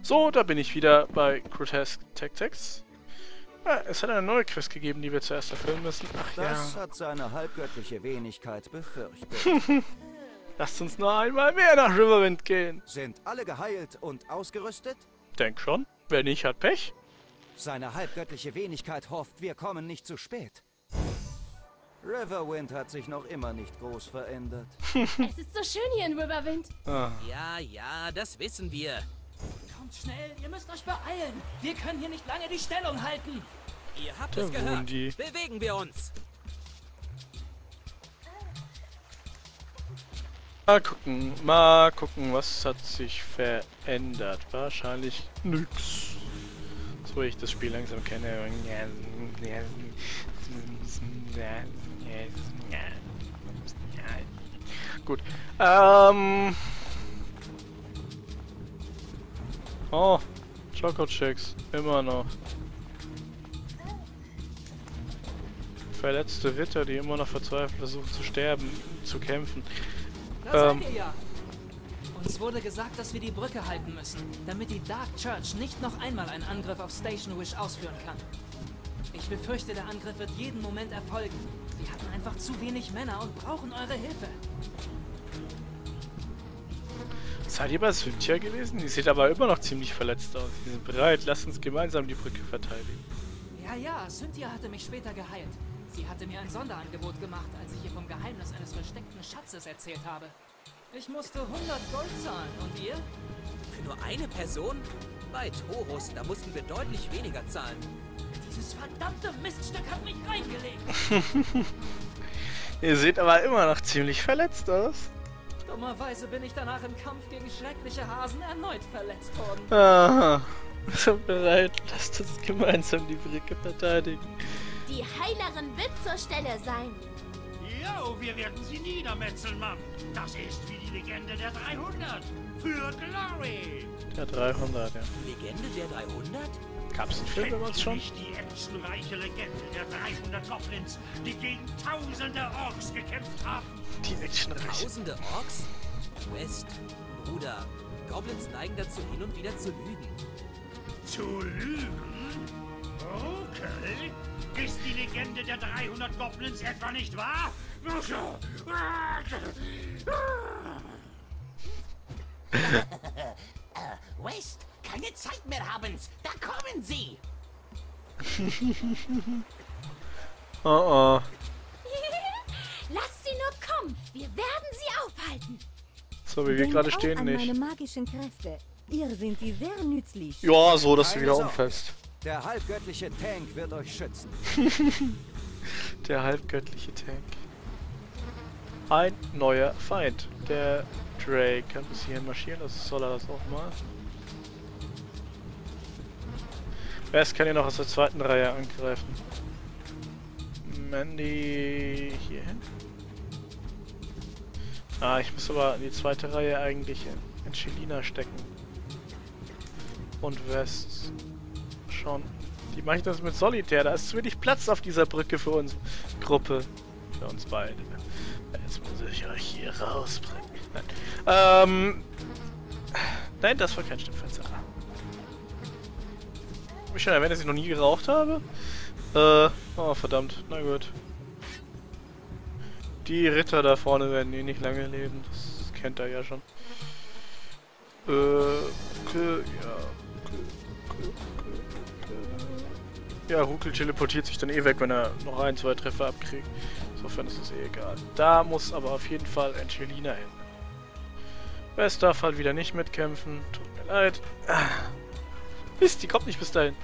So, da bin ich wieder bei Grotesque Tactics. Ah, es hat eine neue Quest gegeben, die wir zuerst erfüllen müssen. Ach ja. Das hat seine halbgöttliche Wenigkeit befürchtet. Lasst uns noch einmal mehr nach Riverwind gehen. Sind alle geheilt und ausgerüstet? Denk schon. Wer nicht, hat Pech. Seine halbgöttliche Wenigkeit hofft, wir kommen nicht zu spät. Riverwind hat sich noch immer nicht groß verändert. Es ist so schön hier in Riverwind. Ah. Ja, das wissen wir. Kommt schnell, ihr müsst euch beeilen. Wir können hier nicht lange die Stellung halten. Ihr habt Da es gehört. wohnen die. Bewegen wir uns. Mal gucken, was hat sich verändert. Wahrscheinlich nix. So wie ich das Spiel langsam kenne. Gut. Oh, Choco-Chicks. Immer noch. Verletzte Ritter, die immer noch verzweifelt versuchen zu sterben, zu kämpfen. Da seid ihr ja. Uns wurde gesagt, dass wir die Brücke halten müssen, damit die Dark Church nicht noch einmal einen Angriff auf Station Wish ausführen kann. Ich befürchte, der Angriff wird jeden Moment erfolgen. Wir hatten einfach zu wenig Männer und brauchen eure Hilfe. Seid ihr bei Cynthia gewesen? Die sieht aber immer noch ziemlich verletzt aus. Die sind bereit, lasst uns gemeinsam die Brücke verteidigen. Ja, Cynthia hatte mich später geheilt. Sie hatte mir ein Sonderangebot gemacht, als ich ihr vom Geheimnis eines versteckten Schatzes erzählt habe. Ich musste 100 Gold zahlen. Und ihr? Für nur eine Person? Bei Taurus, da mussten wir deutlich weniger zahlen. Dieses verdammte Miststück hat mich reingelegt. Ihr seht aber immer noch ziemlich verletzt aus. Dummerweise bin ich danach im Kampf gegen schreckliche Hasen erneut verletzt worden. Aha. So bereit, lasst uns gemeinsam die Brücke verteidigen. Die Heilerin wird zur Stelle sein. Jo, wir werden sie niedermetzeln, Mann. Das ist wie die Legende der 300. Für Glory. Der 300, ja. Legende der 300? Gab's einen Film damals schon? Nicht die actionreiche Legende der 300 Goblins, die gegen tausende Orks gekämpft haben. Die actionreiche. Tausende Orks? West, Bruder, Goblins neigen dazu, hin und wieder zu lügen. Zu lügen? Okay. Ist die Legende der 300 Goblins etwa nicht wahr? West, keine Zeit mehr haben's. Da kommen sie. Oh. Lasst sie nur kommen. Wir werden sie aufhalten. So wie wir gerade stehen, an nicht. meine magischen Kräfte. Ihr sind sie sehr nützlich. Ja, so, dass du Keine wieder Sorge. umfällst. Der halbgöttliche Tank wird euch schützen. Der halbgöttliche Tank. Ein neuer Feind. Der Drake kann bis hierhin marschieren, das soll er das auch mal. West kann hier noch aus der zweiten Reihe angreifen. Mandy hier hin. Ah, ich muss aber in die zweite Reihe eigentlich in Celina stecken. Und West schon. Die mache ich das mit Solitär. Da ist zu wenig Platz auf dieser Brücke für unsere Gruppe. Für uns beide. Jetzt muss ich euch hier rausbringen. Nein. Nein, das war kein Stimmfenster. Hab ich schon erwähnt, dass ich noch nie geraucht habe? Oh verdammt. Na gut. Die Ritter da vorne werden eh nicht lange leben. Das kennt er ja schon. Okay, ja. Ja, Rukel teleportiert sich dann eh weg, wenn er noch ein, zwei Treffer abkriegt. Insofern ist es eh egal. Da muss aber auf jeden Fall Angelina hin. West darf halt wieder nicht mitkämpfen. Tut mir leid. Mist, die kommt nicht bis dahin.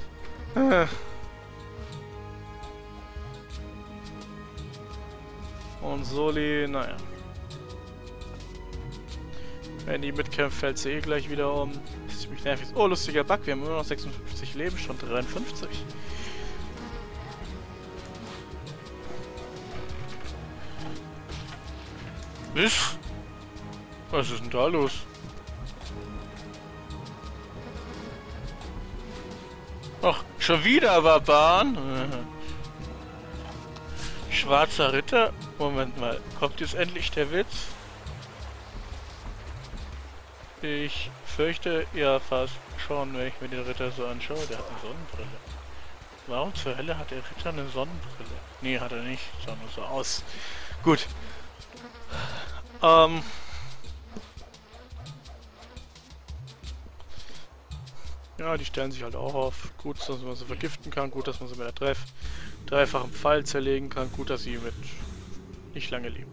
Und Soli, naja. Wenn die mitkämpft, fällt sie eh gleich wieder um. Das ist ziemlich nervig. Oh, lustiger Bug, wir haben immer noch 56 Leben, schon 53. Was ist denn da los? Ach, schon wieder Barbaren? Schwarzer Ritter? Moment mal, kommt jetzt endlich der Witz? Ich fürchte ja fast schon, wenn ich mir den Ritter so anschaue, der hat eine Sonnenbrille. Warum zur Hölle hat der Ritter eine Sonnenbrille? Nee, hat er nicht, sah nur so aus. Gut. Ja, die stellen sich halt auch auf. Gut, dass man sie vergiften kann. Gut, dass man sie mit der dreifachen Pfeil zerlegen kann. Gut, dass sie mit nicht lange leben.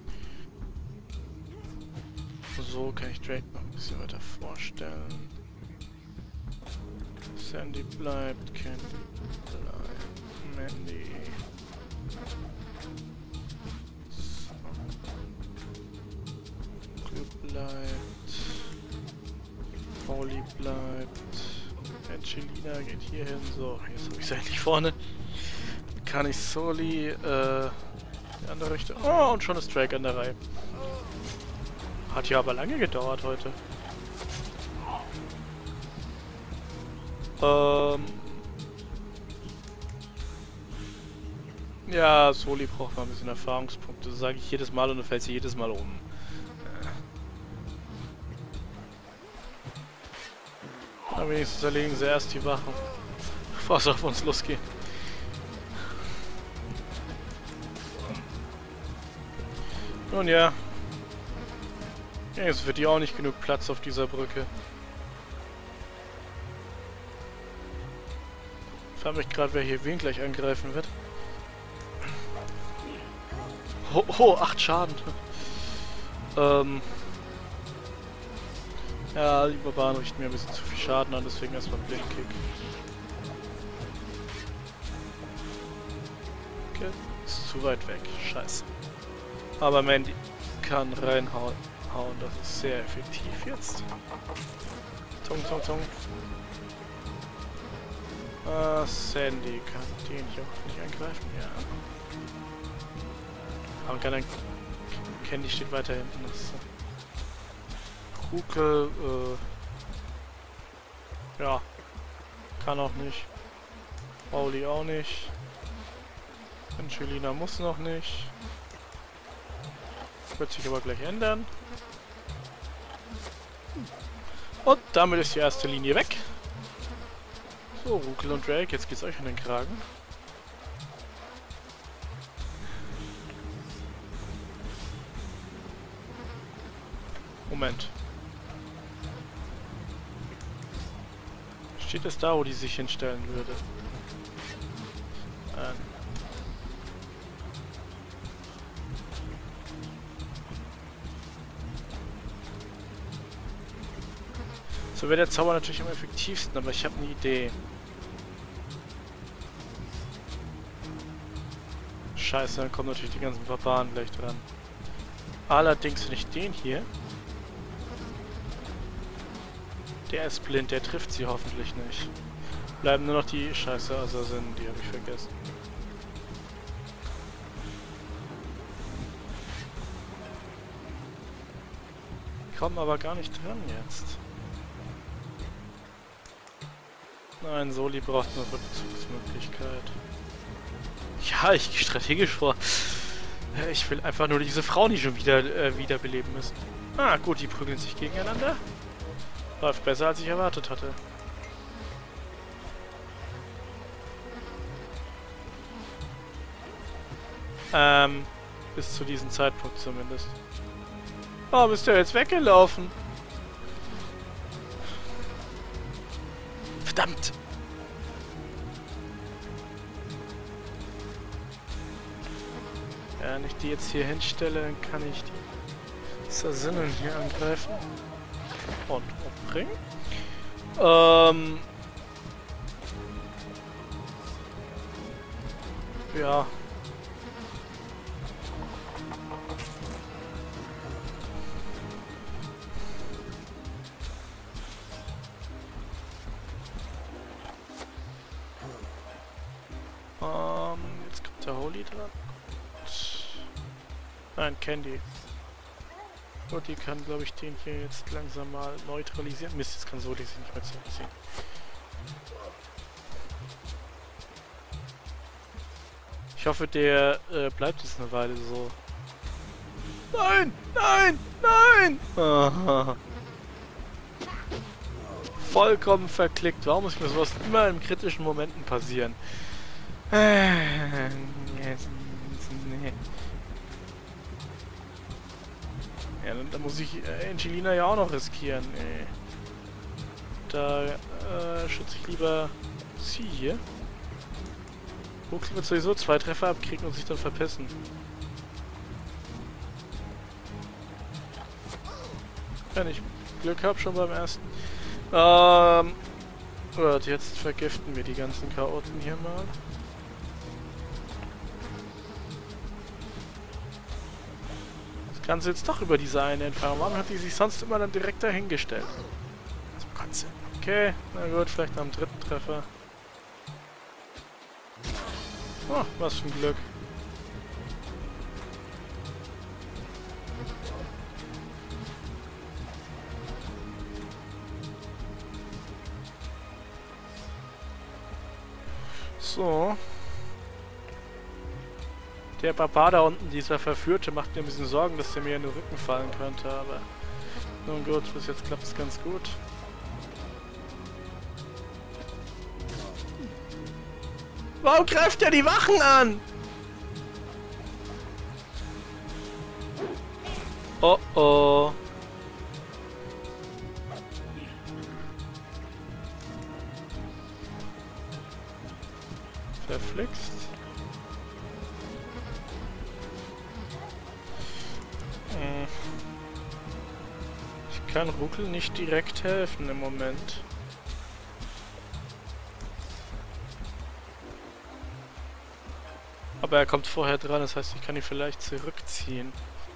So kann ich Drake noch ein bisschen weiter vorstellen. Sandy bleibt, Candy bleibt, Mandy. So. Bleibt. Pauli bleibt. Angelina geht hier hin. So, jetzt habe ich sie endlich vorne. Kann ich Soli, die andere Richtung. Oh, und schon ist Drake an der Reihe. Hat ja aber lange gedauert heute. Ja, Soli braucht mal ein bisschen Erfahrungspunkte. Das sage ich jedes Mal und du fällst jedes Mal um. Aber wenigstens erlegen sie erst die Wachen, bevor es auf uns losgeht. Nun ja. Jetzt wird hier auch nicht genug Platz auf dieser Brücke. Ich frage mich gerade, wer hier wen gleich angreifen wird. Oh, 8 Schaden. Ja, die Barbaren richten mir ein bisschen zu viel Schaden an, deswegen erstmal Blindkick. Okay, ist zu weit weg. Scheiße. Aber Mandy kann reinhauen. Das ist sehr effektiv jetzt. Zong, zong, zong. Sandy kann den hier auch nicht angreifen, ja. Aber kann Candy steht weiter hinten. Rukel, ja, kann auch nicht. Pauli auch nicht. Angelina muss noch nicht. Wird sich aber gleich ändern. Und damit ist die erste Linie weg. So, Rukel und Drake, jetzt geht's euch an den Kragen. Moment. Steht es da, wo die sich hinstellen würde? So wäre der Zauber natürlich am effektivsten, aber ich habe eine Idee. Scheiße, dann kommen natürlich die ganzen Barbaren gleich dran. Allerdings, wenn ich den hier... Der ist blind, der trifft sie hoffentlich nicht. Bleiben nur noch die Scheiße Assassinen, die habe ich vergessen. Die kommen aber gar nicht dran jetzt. Nein, Soli braucht eine Rückzugsmöglichkeit. Ja, ich gehe strategisch vor. Ich will einfach nur diese Frauen nicht schon wiederbeleben müssen. Ah, gut, die prügeln sich gegeneinander. Läuft besser, als ich erwartet hatte. Bis zu diesem Zeitpunkt zumindest. Warum ist der jetzt weggelaufen? Verdammt! Ja, wenn ich die jetzt hier hinstelle, dann kann ich die Assassinen hier angreifen. Und umbringen. Ja. Jetzt kommt der Holy dran. Nein, Candy. Gut, die kann, glaube ich, den hier jetzt langsam mal neutralisieren. Mist, jetzt kann Soli sich nicht mehr zurückziehen. Ich hoffe, der bleibt jetzt eine Weile so. Nein! Nein! Nein! Aha. vollkommen verklickt. Warum muss mir sowas immer in kritischen Momenten passieren? Nee. Ja, dann muss ich Angelina ja auch noch riskieren. Nee. Da schütze ich lieber sie hier. Huxley wird sowieso 2 Treffer abkriegen und sich dann verpissen. Wenn ich Glück habe, schon beim ersten. Gut, jetzt vergiften wir die ganzen Chaoten hier mal. Das Ganze jetzt doch über diese eine Entfernung. Warum hat die sich sonst immer dann direkt dahingestellt? Also Kotze. Okay, na gut, vielleicht am 3. Treffer. Oh, was für ein Glück. So. Der Barbar da unten, dieser Verführte, macht mir ein bisschen Sorgen, dass der mir in den Rücken fallen könnte, aber nun gut, bis jetzt klappt es ganz gut. Warum greift er die Wachen an? Oh oh. Verflixt. Ich kann Ruckel nicht direkt helfen im Moment. Aber er kommt vorher dran, das heißt, ich kann ihn vielleicht zurückziehen.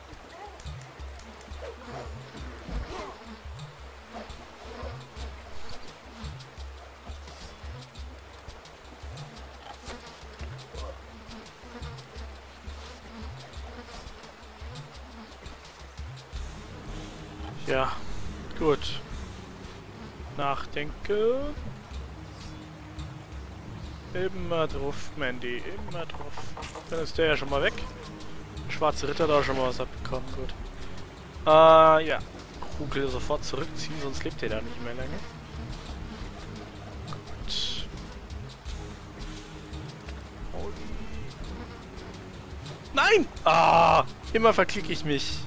Ja, gut. Nachdenke. Immer drauf, Mandy, immer drauf. Dann ist der ja schon mal weg. Der schwarze Ritter da schon mal was abbekommen, gut. Ja. Ruckel sofort zurückziehen, sonst lebt er da nicht mehr lange. Gut. Nein! Ah! Immer verklicke ich mich.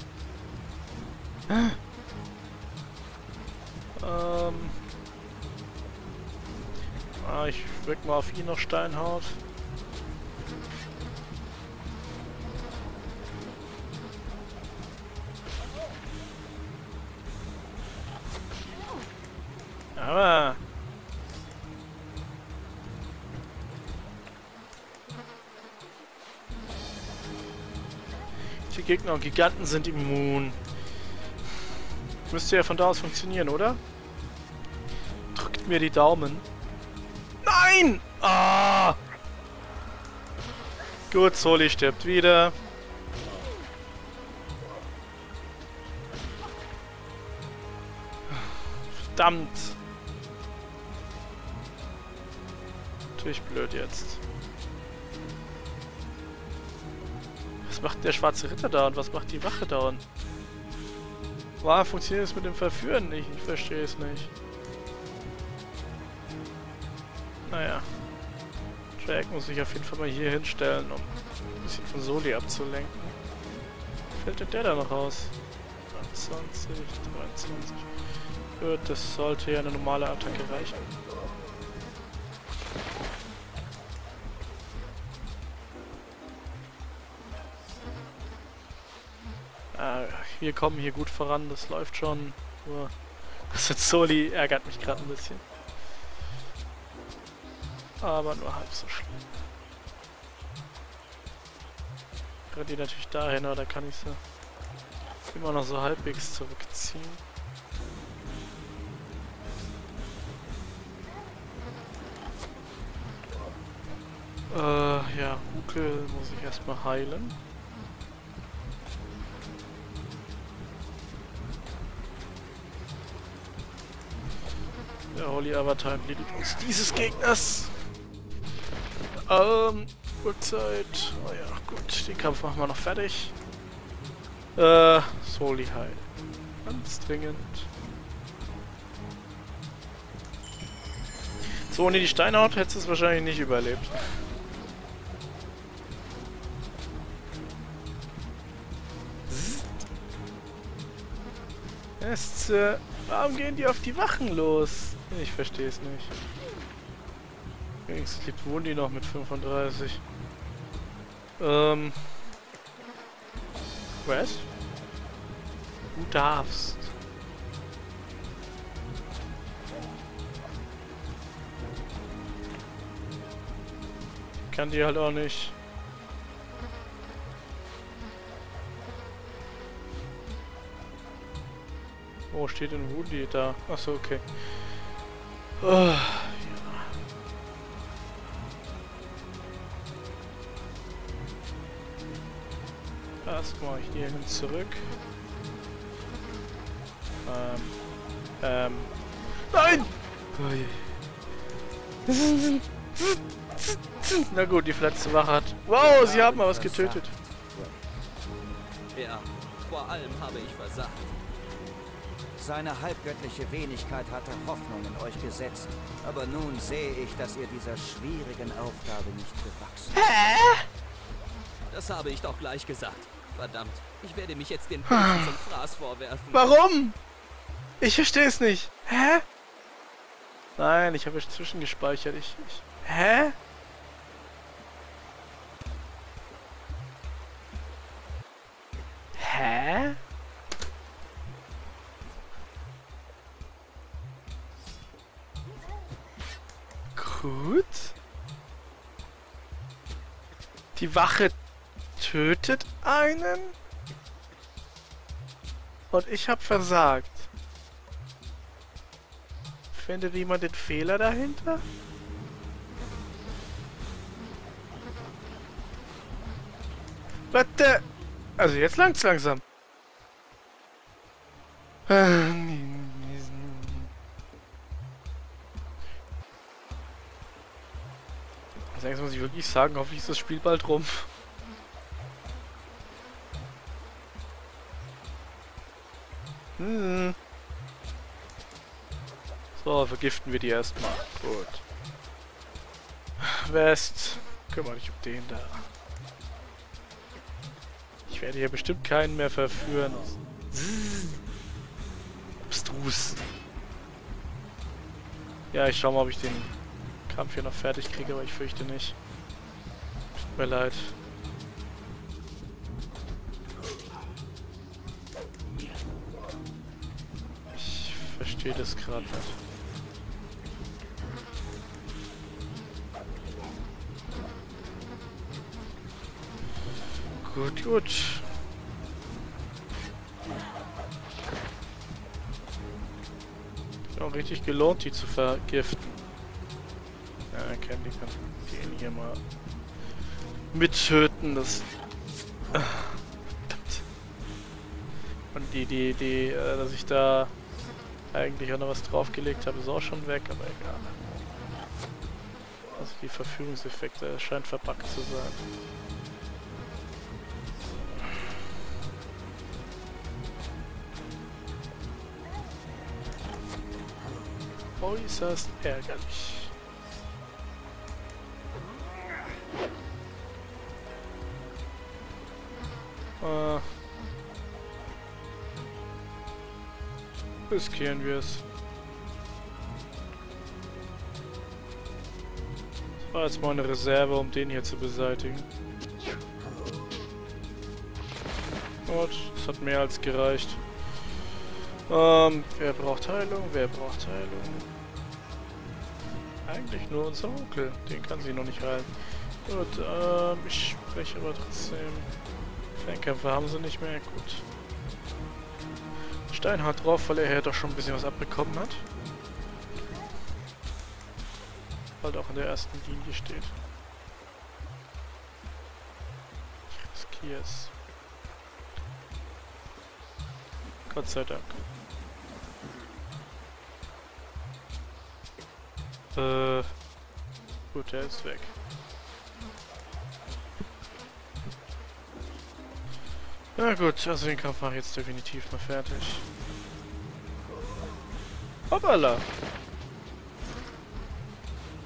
Ich wirke mal auf ihn noch Steinhaut. Aber die Gegner und Giganten sind immun. Müsste ja von da aus funktionieren, oder? Drückt mir die Daumen. Nein! Ah! Gut, Soli stirbt wieder. Verdammt! Natürlich blöd jetzt. Was macht der schwarze Ritter da und was macht die Wache da unten? Warum funktioniert es mit dem Verführen nicht? Ich verstehe es nicht. Naja. Jack muss sich auf jeden Fall mal hier hinstellen, um ein bisschen von Soli abzulenken. Fällt denn der da noch raus? 20, 23. Gut, das sollte ja eine normale Attacke reichen. Wir kommen hier gut voran, das läuft schon. Nur das mit Soli ärgert mich gerade ein bisschen. Aber nur halb so schlimm. Rennt die natürlich dahin, aber da kann ich sie immer noch so halbwegs zurückziehen. Ja, Ruckel muss ich erstmal heilen. Der Holy Avatar entledigt uns dieses Gegners. Uhrzeit. Oh ja, gut. Den Kampf machen wir noch fertig. Soli heilen. Ganz dringend. So, ohne die Steinhaut hättest du es wahrscheinlich nicht überlebt. Warum gehen die auf die Wachen los? Ich verstehe es nicht. Wenigstens wohnen die noch mit 35. Was? Du darfst. Kann die halt auch nicht. Wo steht denn Woody da? Achso, okay. Ja. Erstmal hierhin zurück. Nein! Na gut, die letzte Wache hat. Wow, sie haben mal was getötet. Ja, vor allem habe ich versagt. Seine halbgöttliche Wenigkeit hatte Hoffnung in euch gesetzt. Aber nun sehe ich, dass ihr dieser schwierigen Aufgabe nicht gewachsen seid. Das habe ich doch gleich gesagt. Verdammt, ich werde mich jetzt den Pilzen zum Fraß vorwerfen. Warum? Ich verstehe es nicht. Hä? Nein, ich habe zwischengespeichert. Hä? Hä? Gut. Die Wache tötet einen. Und ich habe versagt. Findet jemand den Fehler dahinter? Warte! Also jetzt langt's langsam. Also jetzt muss ich wirklich sagen, hoffentlich ist das Spiel bald rum. So, vergiften wir die erstmal. Gut. West, kümmere dich um den da. Ich werde hier bestimmt keinen mehr verführen. Abstrus. Ja, ich schau mal, ob ich den Kampf hier noch fertig kriege, aber ich fürchte nicht. Tut mir leid. Ich verstehe das gerade nicht. Gut, gut. Auch richtig gelohnt, die zu vergiften. Ja, Candy kann den hier mal mittöten, das... Und dass ich da eigentlich auch noch was draufgelegt habe, ist auch schon weg, aber egal. Also die Verführungseffekte scheint verpackt zu sein. Äußerst ärgerlich. Riskieren wir es. Das war jetzt mal eine Reserve, um den hier zu beseitigen. Gut, das hat mehr als gereicht. Wer braucht Heilung? Wer braucht Heilung? Eigentlich nur unser Onkel. Den kann sie noch nicht heilen. Gut, ich spreche aber trotzdem. Fernkämpfer haben sie nicht mehr. Gut. Stein hat drauf, weil er ja doch schon ein bisschen was abbekommen hat. Halt auch in der ersten Linie steht. Ich riskiere es. Gott sei Dank. Gut, er ist weg. Na gut, also den Kampf mache ich jetzt definitiv mal fertig. Hoppala!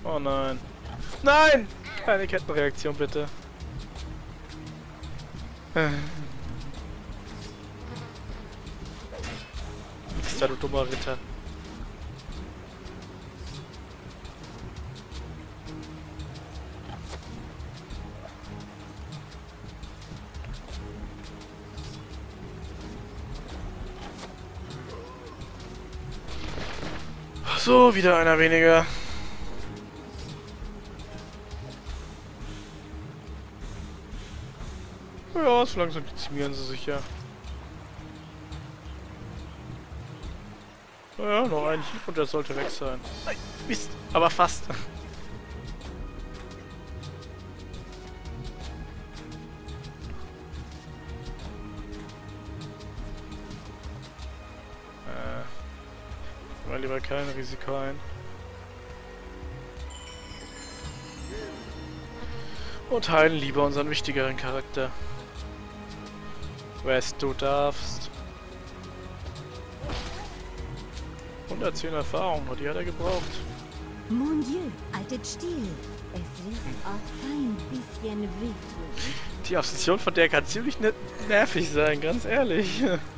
Oh nein. Nein! Keine Kettenreaktion, bitte. Ist da, du dummer Ritter. So, wieder einer weniger. Ja, so langsam dezimieren sie sich ja. Naja, noch ein Hieb und der sollte weg sein. Nein, Mist, aber fast. Mal lieber kein Risiko ein. Und heilen lieber unseren wichtigeren Charakter. West, du darfst. 110 Erfahrung, nur die hat er gebraucht. Mon Dieu, haltet still. Es wird auch kein bisschen wehtun. Die Obsession von der kann ziemlich nervig sein, ganz ehrlich.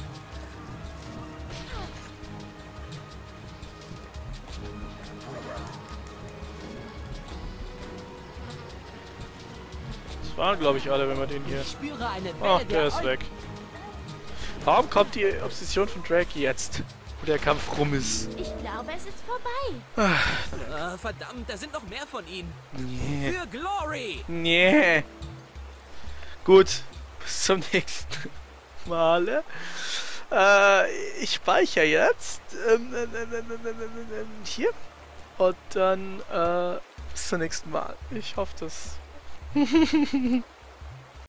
Das waren, glaube ich, alle, wenn wir den hier... Ich spüre eine Ach, Welle der ist weg. Warum kommt die Obsession von Drake jetzt, wo der Kampf rum ist? Ich glaube, es ist vorbei. Verdammt, da sind noch mehr von ihnen. Nee. Für Glory! Nee. Gut, bis zum nächsten Mal. Ich speichere jetzt. Hier. Und dann bis zum nächsten Mal. Ich hoffe, das...